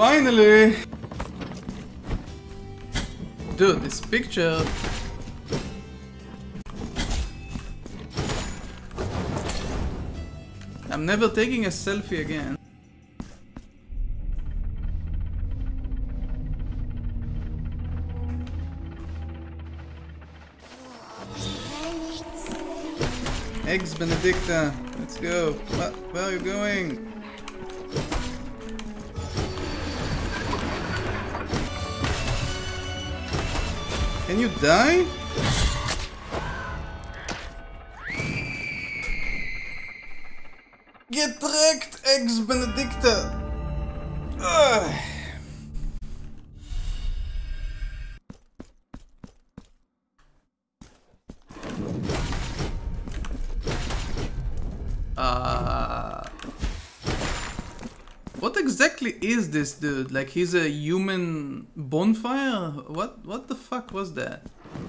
Finally! Dude, this picture... I'm never taking a selfie again. Eggs Benedicta, let's go. Where are you going? Can you die? Get wrecked, Eggs Benedicta! Ugh. What exactly is this dude? Like he's a human bonfire? What the fuck was that?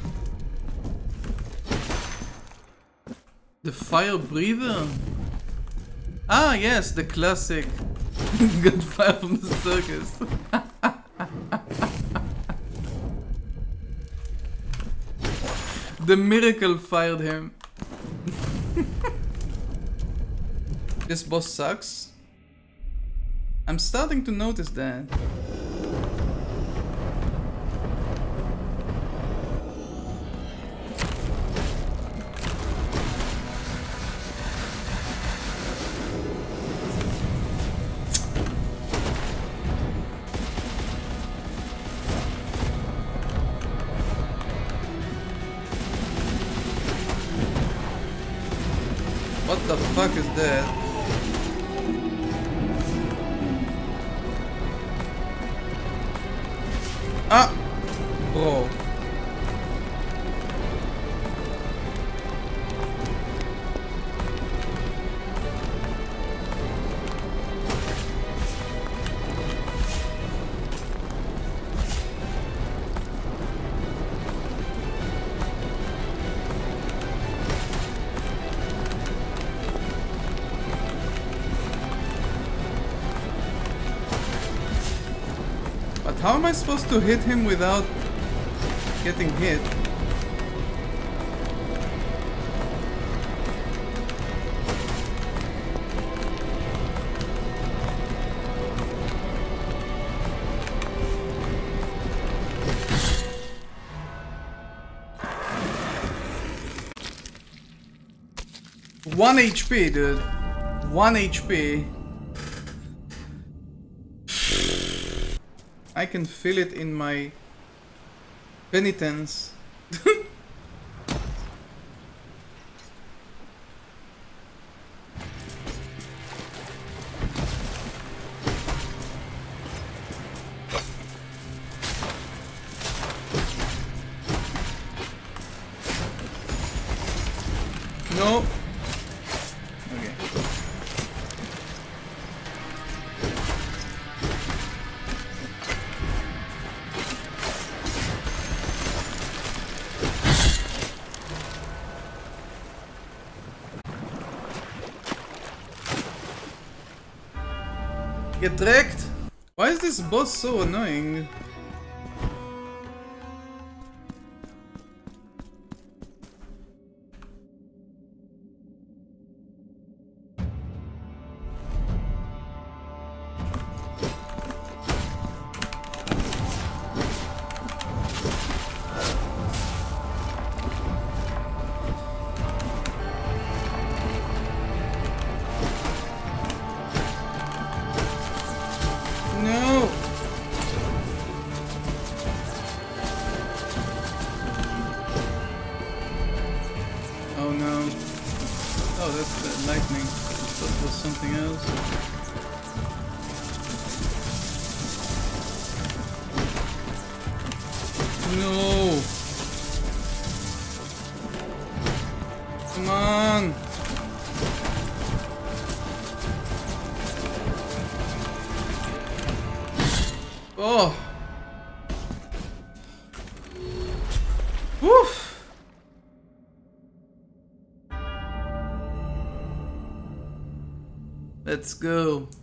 The fire breather? Ah yes, the classic gunfire from the circus. The miracle fired him. This boss sucks. I'm starting to notice that. What the fuck is that? Ah! Bro. But how am I supposed to hit him without getting hit? One HP, dude. 1 HP. I can feel it in my penitence. No. Okay. Get wrecked! Why is this boss so annoying? No! Oh no. Oh, that's the lightning. I thought it was something else. No! Come on! Oh! Woof! Let's go.